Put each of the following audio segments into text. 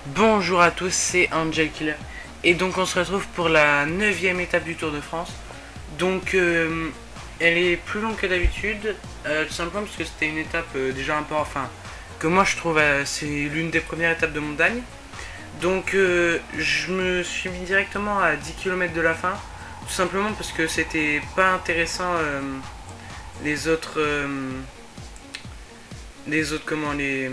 Bonjour à tous, c'est Angel Killer. Et donc on se retrouve pour la 9e étape du Tour de France. Donc elle est plus longue que d'habitude, tout simplement parce que c'était une étape déjà un peu, enfin, que moi je trouve c'est l'une des premières étapes de montagne. Donc je me suis mis directement à 10 km de la fin, tout simplement parce que c'était pas intéressant les autres comment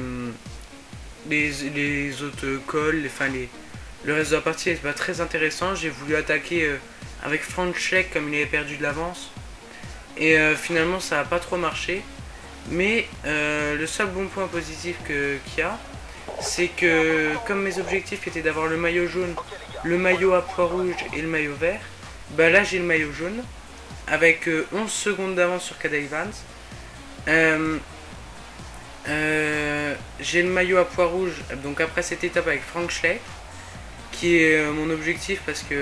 les autres cols, le reste de la partie n'était pas très intéressant. J'ai voulu attaquer avec Franchek comme il avait perdu de l'avance. Et finalement ça n'a pas trop marché. Mais le seul bon point positif qu'il y a, c'est que comme mes objectifs étaient d'avoir le maillot jaune, le maillot à pois rouge et le maillot vert, bah là j'ai le maillot jaune avec 11 secondes d'avance sur Cadel Evans. J'ai le maillot à pois rouge donc après cette étape avec Frank Schleck qui est mon objectif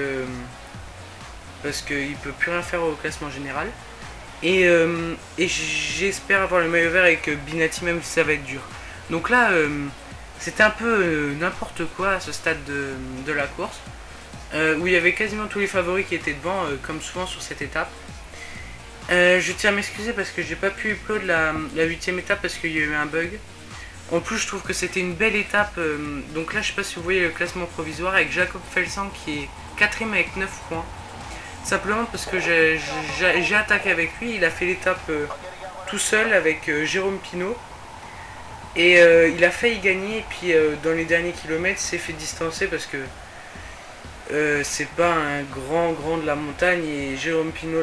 parce qu'il peut plus rien faire au classement général et j'espère avoir le maillot vert avec Binati même si ça va être dur. Donc là c'était un peu n'importe quoi à ce stade de la course où il y avait quasiment tous les favoris qui étaient devant comme souvent sur cette étape. Je tiens à m'excuser parce que j'ai pas pu upload la 8ème étape parce qu'il y a eu un bug. En plus je trouve que c'était une belle étape, donc là je sais pas si vous voyez le classement provisoire avec Jacob Felsang qui est 4ème avec 9 points. Simplement parce que j'ai attaqué avec lui, il a fait l'étape tout seul avec Jérôme Pinault. Et il a failli gagner et puis dans les derniers kilomètres il s'est fait distancer parce que c'est pas un grand de la montagne et Jérôme Pinault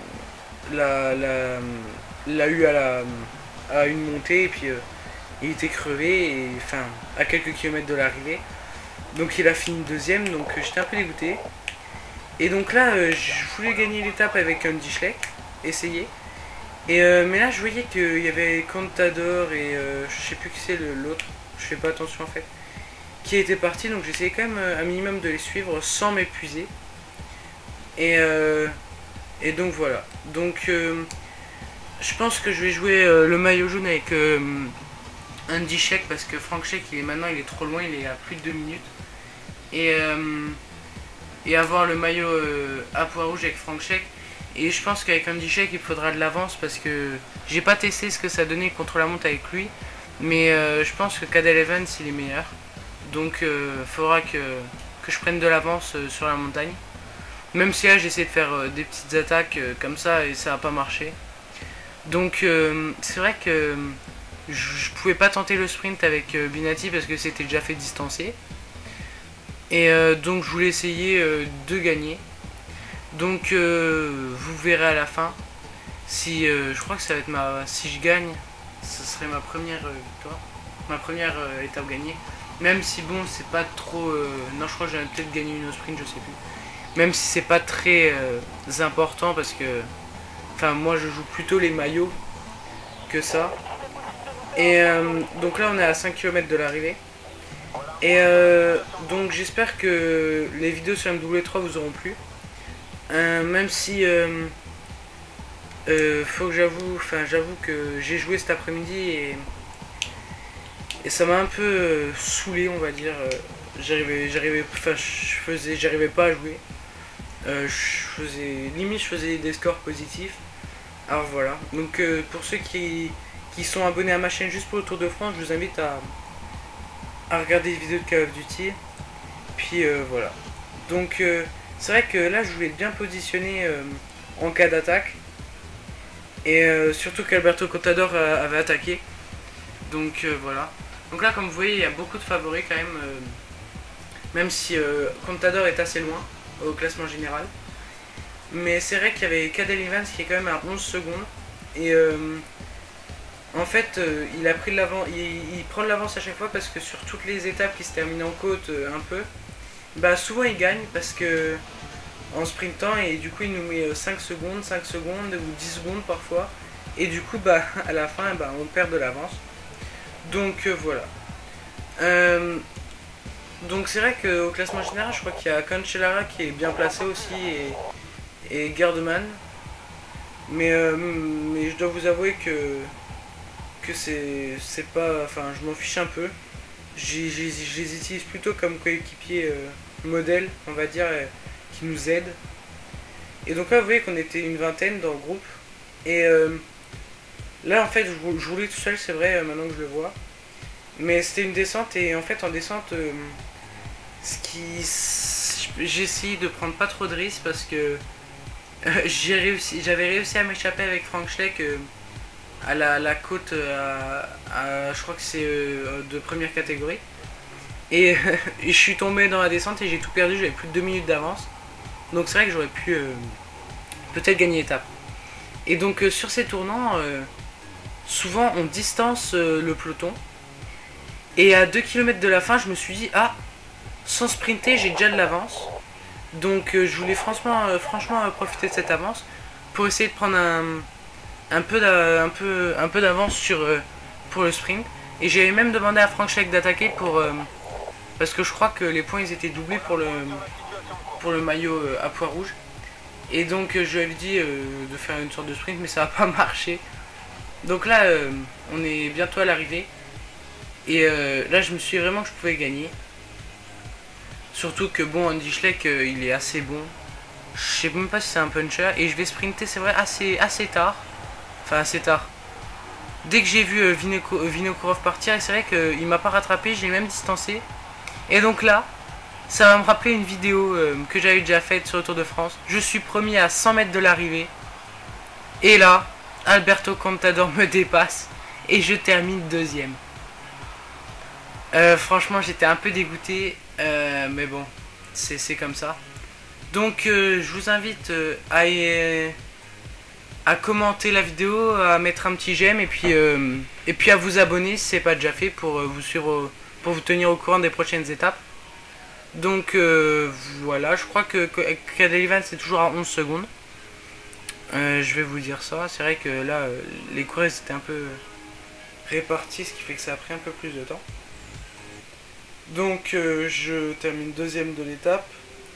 l'a eu à une montée et puis il était crevé et enfin à quelques kilomètres de l'arrivée. Donc il a fini deuxième, donc j'étais un peu dégoûté. Et donc là je voulais gagner l'étape avec Andy Schleck, essayer. Et mais là je voyais qu'il y avait Contador et je sais plus qui c'est l'autre, je fais pas attention en fait, qui était parti, donc j'essayais quand même un minimum de les suivre sans m'épuiser. Et donc voilà. Donc je pense que je vais jouer le maillot jaune avec Andy Schleck parce que Frank Schleck il est trop loin, il est à plus de 2 minutes. Et avoir le maillot à pois rouge avec Frank Schleck. Et je pense qu'avec Andy Schleck il faudra de l'avance parce que j'ai pas testé ce que ça donnait contre la montre avec lui. Mais je pense que Cadel Evans il est meilleur. Donc faudra que je prenne de l'avance sur la montagne. Même si là j'essaie de faire des petites attaques comme ça et ça n'a pas marché. Donc c'est vrai que je pouvais pas tenter le sprint avec Binati parce que c'était déjà fait distancer. Et donc je voulais essayer de gagner. Donc vous verrez à la fin. Si je crois que ça va être si je gagne, ce serait ma première victoire. Ma première étape gagnée. Même si bon c'est pas trop. Non je crois que j'avais peut-être gagné une au sprint, je sais plus. Même si c'est pas très important parce que. Enfin moi je joue plutôt les maillots que ça. Et donc là on est à 5 km de l'arrivée. Et donc j'espère que les vidéos sur MW3 vous auront plu. Même si faut que j'avoue que j'ai joué cet après-midi et ça m'a un peu saoulé on va dire. J'arrivais pas à jouer. Limite je faisais des scores positifs. Alors voilà. Donc pour ceux qui sont abonnés à ma chaîne juste pour le Tour de France, je vous invite à regarder les vidéos de Call of Duty. Puis voilà. Donc c'est vrai que là je voulais être bien positionné en cas d'attaque. Et surtout qu'Alberto Contador avait attaqué. Donc voilà. Donc là comme vous voyez il y a beaucoup de favoris quand même. Même si Contador est assez loin au classement général. Mais c'est vrai qu'il y avait Cadel Evans qui est quand même à 11 secondes. Et en fait il a pris de l'avance. Il prend de l'avance à chaque fois parce que sur toutes les étapes qui se terminent en côte un peu. Bah souvent il gagne parce que en sprintant et du coup il nous met 5 secondes ou 10 secondes parfois et du coup bah à la fin bah, on perd de l'avance. Donc voilà. Donc c'est vrai qu'au classement général je crois qu'il y a Cancellara qui est bien placé aussi et Gerdman. Mais je dois vous avouer que c'est pas. Enfin je m'en fiche un peu. je les utilise plutôt comme coéquipier modèle, on va dire, qui nous aident. Et donc là, vous voyez qu'on était une vingtaine dans le groupe. Et là, en fait, je roulais tout seul, c'est vrai, maintenant que je le vois. Mais c'était une descente, et en fait, en descente, j'ai essayé de prendre pas trop de risques parce que j'avais réussi à m'échapper avec Frank Schleck à la côte, je crois que c'est de première catégorie. Et je suis tombé dans la descente et j'ai tout perdu, j'avais plus de 2 minutes d'avance. Donc c'est vrai que j'aurais pu peut-être gagner l'étape. Et donc sur ces tournants, souvent on distance le peloton. Et à 2 km de la fin, je me suis dit, ah, sans sprinter, j'ai déjà de l'avance. Donc je voulais franchement profiter de cette avance pour essayer de prendre un peu d'avance pour le sprint. Et j'avais même demandé à Frank Schleck d'attaquer parce que je crois que les points ils étaient doublés pour le maillot à pois rouge. Et donc je lui avais dit de faire une sorte de sprint, mais ça n'a pas marché. Donc là on est bientôt à l'arrivée. Et là je me suis dit vraiment que je pouvais gagner. Surtout que bon, Andy Schleck il est assez bon. Je sais même pas si c'est un puncher. Et je vais sprinter, c'est vrai, assez tard. Enfin assez tard. Dès que j'ai vu Vinokourov partir, et c'est vrai qu'il m'a pas rattrapé, je l'ai même distancé. Et donc là, ça va me rappeler une vidéo que j'avais déjà faite sur le Tour de France. Je suis premier à 100 mètres de l'arrivée. Et là, Alberto Contador me dépasse. Et je termine deuxième. Franchement, j'étais un peu dégoûté. Mais bon, c'est comme ça. Donc, je vous invite à commenter la vidéo, à mettre un petit j'aime et puis à vous abonner si ce n'est pas déjà fait pour vous suivre, pour vous tenir au courant des prochaines étapes. Donc voilà, je crois que Cadel Evans c'est toujours à 11 secondes. Je vais vous dire ça, c'est vrai que là les coureurs étaient un peu répartis, ce qui fait que ça a pris un peu plus de temps. Donc je termine deuxième de l'étape.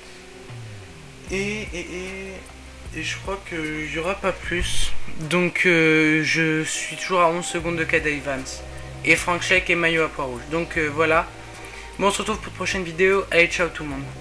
Et je crois qu'il n'y aura pas plus. Donc je suis toujours à 11 secondes de Cadel Evans. Et Frank Schleck et maillot à pois rouge. Donc voilà. Bon, on se retrouve pour une prochaine vidéo. Allez, ciao tout le monde.